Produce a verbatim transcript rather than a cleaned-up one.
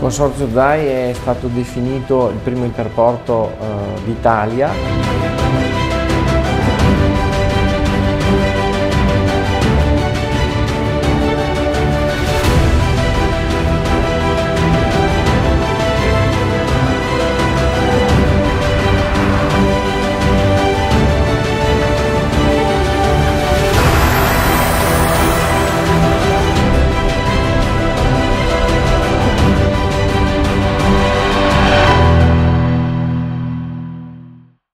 Consorzio D A I è stato definito il primo interporto eh, d'Italia.